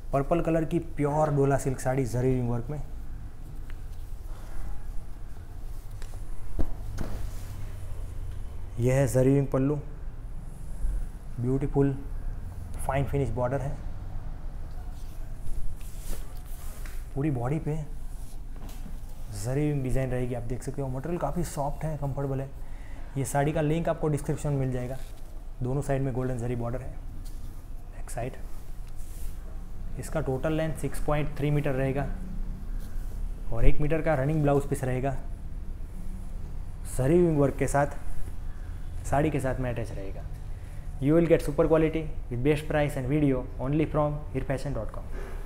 Purple colour की pure Dola silk sari zari weaving work में। यह है zari weaving pallu, beautiful fine finish border है। पूरी बॉडी पे जरी वीविंग डिज़ाइन रहेगी, आप देख सकते हो। मटेरियल काफ़ी सॉफ्ट है, कंफर्टेबल है। ये साड़ी का लिंक आपको डिस्क्रिप्शन में मिल जाएगा। दोनों साइड में गोल्डन जरी बॉर्डर है। बैक साइड, इसका टोटल लेंथ 6.3 मीटर रहेगा और 1 मीटर का रनिंग ब्लाउज पीस रहेगा। जरी वीविंग वर्क के साथ साड़ी के साथ में अटैच रहेगा। You will get super quality with best price and video only from hirfashion.com।